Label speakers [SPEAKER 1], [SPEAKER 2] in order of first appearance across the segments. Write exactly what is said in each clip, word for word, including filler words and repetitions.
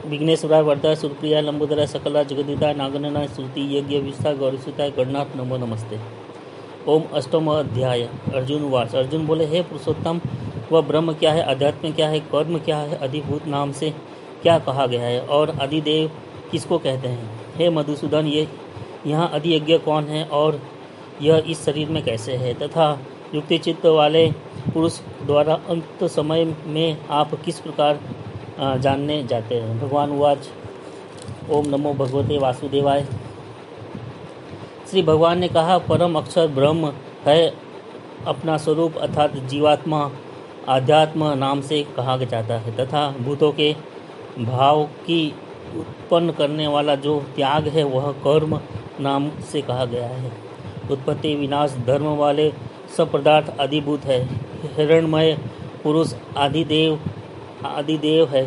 [SPEAKER 1] विघ्नेश्वराय वरदाय सुरप्रियाय लंबोदराय सकला जगदिताय नागननाय श्रुति यज्ञ विस्ताय गौरीसुताय गणनाथ नमो नमस्ते। ओम अष्टम अध्याय। अर्जुन वाच। अर्जुन बोले, हे पुरुषोत्तम, वह ब्रह्म क्या है, अध्यात्म क्या है, कर्म क्या है, अधिभूत नाम से क्या कहा गया है और अधिदेव किसको कहते हैं? हे मधुसूदन, ये यहाँ अधियज्ञ कौन है और यह इस शरीर में कैसे है, तथा युक्ति चित्त वाले पुरुष द्वारा अंत समय में आप किस प्रकार जानने जाते हैं? भगवान वाच। ओम नमो भगवते वासुदेवाय। श्री भगवान ने कहा, परम अक्षर ब्रह्म है अपना स्वरूप अर्थात जीवात्मा आध्यात्म नाम से कहा जाता है, तथा भूतों के भाव की उत्पन्न करने वाला जो त्याग है वह कर्म नाम से कहा गया है। उत्पत्ति विनाश धर्म वाले सब पदार्थ आदिभूत है। हिरण्मय पुरुष आदिदेव आदिदेव है।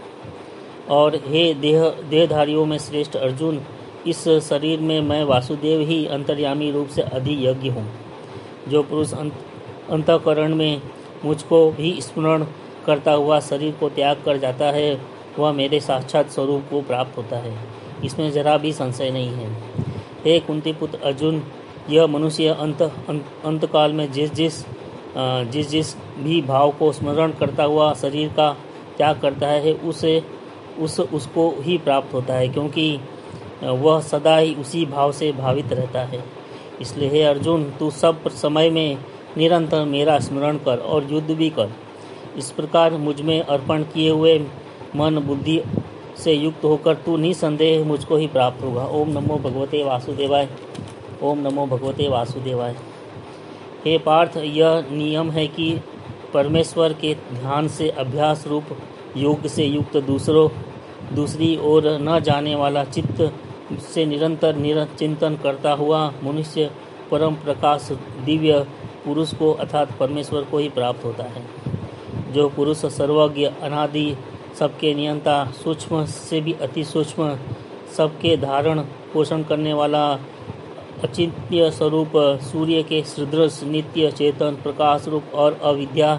[SPEAKER 1] और हे देह देहधारियों में श्रेष्ठ अर्जुन, इस शरीर में मैं वासुदेव ही अंतर्यामी रूप से अधियज्ञ हूँ। जो पुरुष अंत अंतःकरण में मुझको भी स्मरण करता हुआ शरीर को त्याग कर जाता है वह मेरे साक्षात स्वरूप को प्राप्त होता है, इसमें जरा भी संशय नहीं है। हे कुंती पुत्र अर्जुन, यह मनुष्य अंत अंतकाल में जिस जिस जिस जिस भी भाव को स्मरण करता हुआ शरीर का त्याग करता है उसे उस उसको ही प्राप्त होता है, क्योंकि वह सदा ही उसी भाव से भावित रहता है। इसलिए हे अर्जुन, तू सब समय में निरंतर मेरा स्मरण कर और युद्ध भी कर। इस प्रकार मुझ में अर्पण किए हुए मन बुद्धि से युक्त होकर तू निसंदेह मुझको ही प्राप्त होगा। ओम नमो भगवते वासुदेवाय। ओम नमो भगवते वासुदेवाय। हे पार्थ, यह नियम है कि परमेश्वर के ध्यान से अभ्यास रूप योग से युक्त दूसरों दूसरी ओर न जाने वाला चित्त से निरंतर निरंतर चिंतन करता हुआ मनुष्य परम प्रकाश दिव्य पुरुष को अर्थात परमेश्वर को ही प्राप्त होता है। जो पुरुष सर्वज्ञ अनादि सबके नियंता सूक्ष्म से भी अति सूक्ष्म सबके धारण पोषण करने वाला अचिंत्य स्वरूप सूर्य के सदृश नित्य चेतन प्रकाश रूप और अविद्या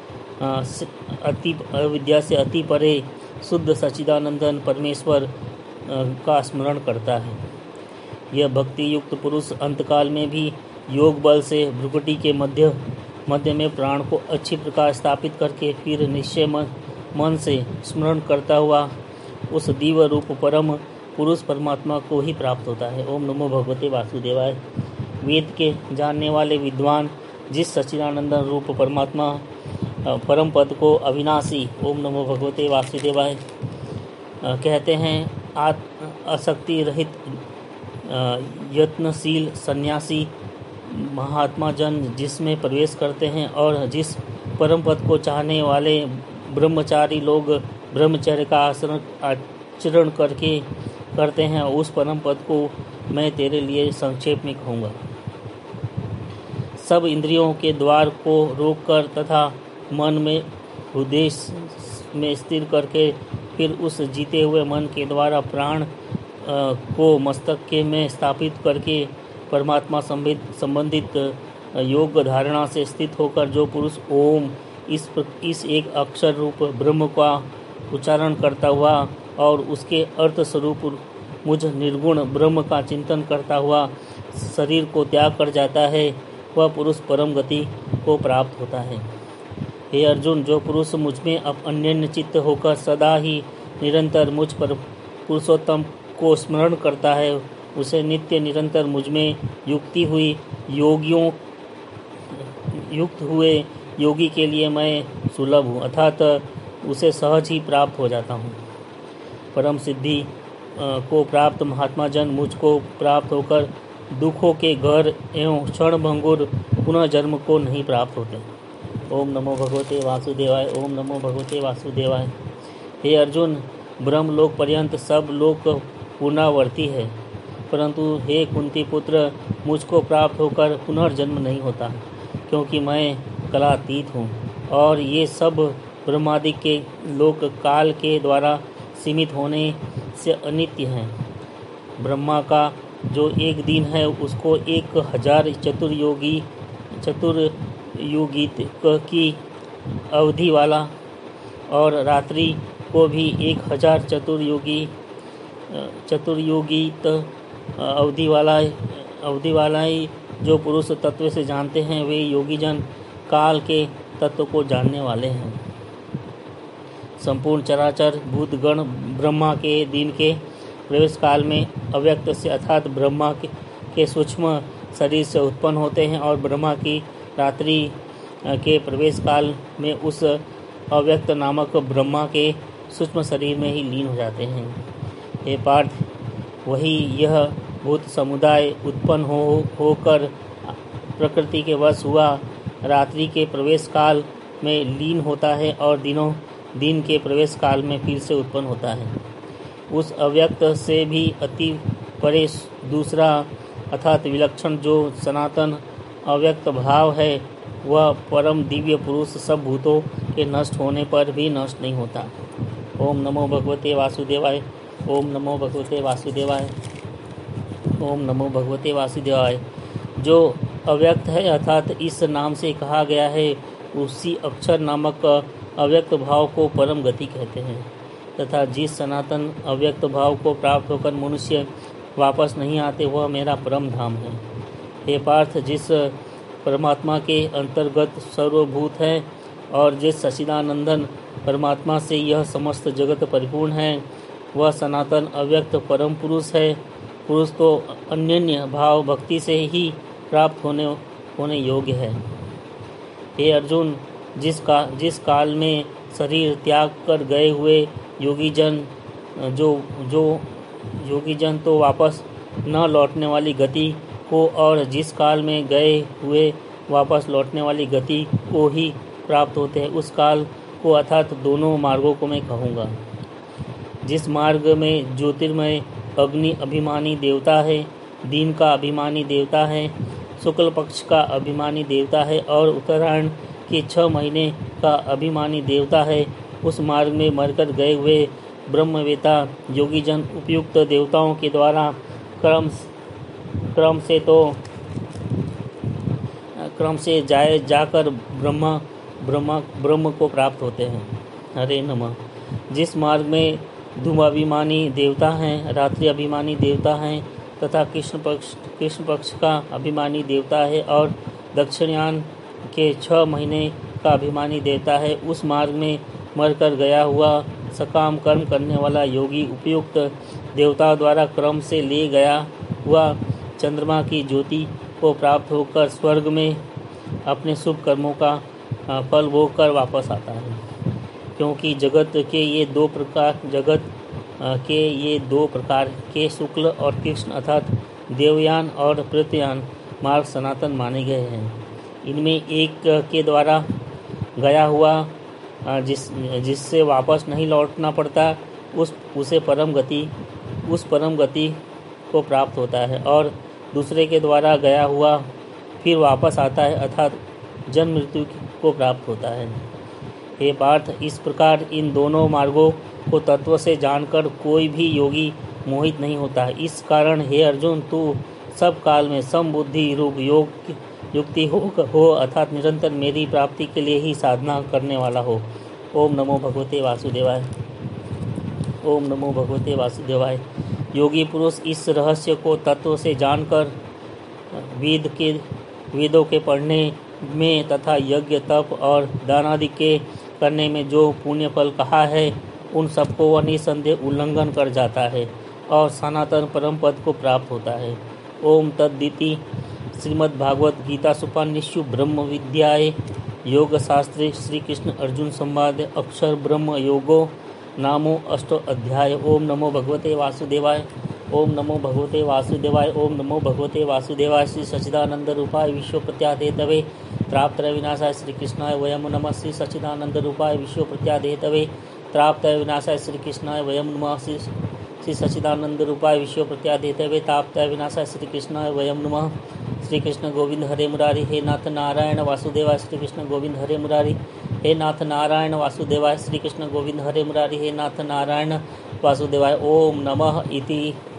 [SPEAKER 1] अति अविद्या से अति परे शुद्ध सच्चिदानंदन परमेश्वर का स्मरण करता है, यह भक्ति युक्त पुरुष अंतकाल में भी योग बल से भ्रुकुटी के मध्य मध्य में प्राण को अच्छी प्रकार स्थापित करके फिर निश्चय मन, मन से स्मरण करता हुआ उस दिव्य रूप परम पुरुष परमात्मा को ही प्राप्त होता है। ओम नमो भगवते वासुदेवाय। वेद के जानने वाले विद्वान जिस सच्चिदानंदन रूप परमात्मा परम पद को अविनाशी ओम नमो भगवते वासुदेवाय कहते हैं, आसक्ति रहित यत्नशील सन्यासी महात्मा जन जिसमें प्रवेश करते हैं और जिस परम पद को चाहने वाले ब्रह्मचारी लोग ब्रह्मचर्य का आचरण आचरण करके करते हैं, उस परम पद को मैं तेरे लिए संक्षेप में कहूँगा। सब इंद्रियों के द्वार को रोककर तथा मन में उद्देश्य में स्थिर करके फिर उस जीते हुए मन के द्वारा प्राण को मस्तक के में स्थापित करके परमात्मा संबंधित योग धारणा से स्थित होकर जो पुरुष ओम इस इस एक अक्षर रूप ब्रह्म का उच्चारण करता हुआ और उसके अर्थ स्वरूप मुझ निर्गुण ब्रह्म का चिंतन करता हुआ शरीर को त्याग कर जाता है, वह पुरुष परम गति को प्राप्त होता है। हे अर्जुन, जो पुरुष मुझ में अब अन्य चित्त होकर सदा ही निरंतर मुझ पर पुरुषोत्तम को स्मरण करता है, उसे नित्य निरंतर मुझ में युक्ति हुई योगियों युक्त हुए योगी के लिए मैं सुलभ हूँ, अर्थात उसे सहज ही प्राप्त हो जाता हूँ। परम सिद्धि को प्राप्त महात्मा जन मुझको प्राप्त होकर दुखों के घर एवं क्षण भंगुर पुनः जन्म को नहीं प्राप्त होते। ओम नमो भगवते वासुदेवाय। ओम नमो भगवते वासुदेवाय। हे अर्जुन, ब्रह्मलोक पर्यंत सब लोक पुनरावर्ती है, परंतु हे कुंती पुत्र, मुझको प्राप्त होकर पुनर्जन्म नहीं होता, क्योंकि मैं कलातीत हूँ और ये सब ब्रह्मादि के लोक काल के द्वारा सीमित होने से अनित्य हैं। ब्रह्मा का जो एक दिन है उसको एक हजार चतुर्योगी चतुर्युगी की अवधि वाला और रात्रि को भी एक हजार चतुर्योगी चतुर्योगी अवधि वाला अवधि वाला ही जो पुरुष तत्व से जानते हैं वे योगीजन काल के तत्व को जानने वाले हैं। संपूर्ण चराचर भूतगण ब्रह्मा के दिन के प्रवेश काल में अव्यक्त से अर्थात ब्रह्मा के, के सूक्ष्म शरीर से उत्पन्न होते हैं और ब्रह्मा की रात्रि के प्रवेश काल में उस अव्यक्त नामक ब्रह्मा के सूक्ष्म शरीर में ही लीन हो जाते हैं। हे पार्थ, वही यह भूत समुदाय उत्पन्न हो होकर प्रकृति के वश हुआ रात्रि के प्रवेश काल में लीन होता है और दिनों दिन के प्रवेश काल में फिर से उत्पन्न होता है। उस अव्यक्त से भी अति परे दूसरा अर्थात विलक्षण जो सनातन अव्यक्त भाव है वह परम दिव्य पुरुष सब भूतों के नष्ट होने पर भी नष्ट नहीं होता। ओम नमो भगवते वासुदेवाय। ओम नमो भगवते वासुदेवाय। ओम नमो भगवते वासुदेवाय। जो अव्यक्त है अर्थात इस नाम से कहा गया है उसी अक्षर नामक अव्यक्त भाव को परम गति कहते हैं तथा जिस सनातन अव्यक्त भाव को प्राप्त होकर मनुष्य वापस नहीं आते वह मेरा परम धाम है। हे पार्थ, जिस परमात्मा के अंतर्गत सर्वभूत है और जिस सच्चिदानंदन परमात्मा से यह समस्त जगत परिपूर्ण है वह सनातन अव्यक्त परम पुरुष है। पुरुष तो अनन्य भाव भक्ति से ही प्राप्त होने होने योग्य है। हे अर्जुन, जिस का जिस काल में शरीर त्याग कर गए हुए योगीजन जो जो योगीजन तो वापस न लौटने वाली गति को और जिस काल में गए हुए वापस लौटने वाली गति को ही प्राप्त होते हैं उस काल को अर्थात दोनों मार्गों को मैं कहूँगा। जिस मार्ग में ज्योतिर्मय अग्नि अभिमानी देवता है, दिन का अभिमानी देवता है, शुक्ल पक्ष का अभिमानी देवता है और उत्तरायण के छः महीने का अभिमानी देवता है, उस मार्ग में मरकर गए हुए ब्रह्मवेता योगीजन उपयुक्त देवताओं के द्वारा क्रम क्रम से तो क्रम से जाए जाकर ब्रह्मा ब्रह्मा ब्रह्म को प्राप्त होते हैं। हरे नमः। जिस मार्ग में धूमाभिमानी देवता हैं, रात्रि अभिमानी देवता हैं तथा कृष्ण पक्ष कृष्ण पक्ष का अभिमानी देवता है और दक्षिणायन के छः महीने का अभिमानी देवता है, उस मार्ग में मरकर गया हुआ सकाम कर्म करने वाला योगी उपयुक्त देवताओं द्वारा क्रम से ले गया हुआ चंद्रमा की ज्योति को प्राप्त होकर स्वर्ग में अपने शुभ कर्मों का फल भोग कर वापस आता है। क्योंकि जगत के ये दो प्रकार जगत के ये दो प्रकार के शुक्ल और कृष्ण अर्थात देवयान और प्रत्ययान मार्ग सनातन माने गए हैं। इनमें एक के द्वारा गया हुआ जिस जिससे वापस नहीं लौटना पड़ता उस उसे परम गति उस परम गति को प्राप्त होता है और दूसरे के द्वारा गया हुआ फिर वापस आता है अर्थात जन्म मृत्यु को प्राप्त होता है। हे पार्थ, इस प्रकार इन दोनों मार्गों को तत्व से जानकर कोई भी योगी मोहित नहीं होता। इस कारण हे अर्जुन, तू सब काल में समबुद्धि रूप योग युक्ति हो, हो अर्थात निरंतर मेरी प्राप्ति के लिए ही साधना करने वाला हो। ओम नमो भगवते वासुदेवाय। ओम नमो भगवते वासुदेवाय। योगी पुरुष इस रहस्य को तत्व से जानकर वेद के वेदों के पढ़ने में तथा यज्ञ तप और दानादि के करने में जो पुण्य फल कहा है उन सबको वह निसंदेह उल्लंघन कर जाता है और सनातन परम पद को प्राप्त होता है। ओम तद्दिति। श्रीमद् भागवत गीता सुपानिषु ब्रह्म विद्याए योग शास्त्रे श्री कृष्ण अर्जुन संवाद अक्षर ब्रह्म योगो नामो अष्टो अध्याय। ओम नमो भगवते वासुदेवाय। ओम नमो भगवते वासुदेवाय। ओम नमो भगवते वासुदेवाय। श्री सच्चिदानंद रूपाय विश्व प्रत्यादेतवे प्राप्त विनाशाय श्री कृष्णाय वयम नमः। श्री सच्चिदानंद रूपाय विश्व प्रत्यादेतवे प्राप्त विनाशाय श्री कृष्णाय वयम नमः। श्री श्री सच्चिदानंद रूपाय विश्व प्रत्यादेतवे ताप्त विनाशाय श्री कृष्णाय वयम नमः। श्री कृष्ण गोविंद हरे मुरारी। हे नाथ नारायण वासुदेवाय। श्री कृष्ण गोविंद हरे मुरारी। हे नाथ नारायण वासुदेवाय। श्री कृष्ण गोविंद हरे मुरारी। हे नाथ नारायण वासुदेवाय। ओम नमः इति।